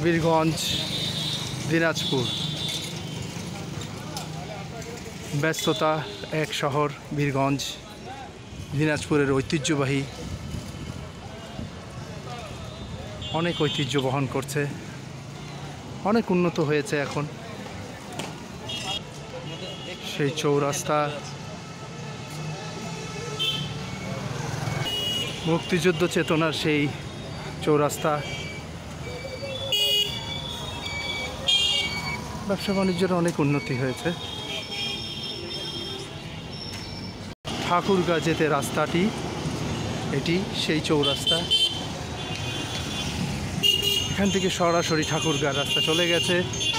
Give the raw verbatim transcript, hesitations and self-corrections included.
বীরগঞ্জ দিনাজপুর। ব্যস্ততা এক শহর বীরগঞ্জ দিনাজপুরের ঐতিহ্যবাহী, অনেক ঐতিহ্য বহন করছে, অনেক উন্নত হয়েছে এখন। সেই চৌরাস্তা, মুক্তিযুদ্ধ চেতনার সেই চৌরাস্তা, ব্যবসা বাণিজ্যের অনেক উন্নতি হয়েছে। ঠাকুরগাঁ যেতে রাস্তাটি, এটি সেই চৌরাস্তা। এখান থেকে সরাসরি ঠাকুরগাঁ রাস্তা চলে গেছে।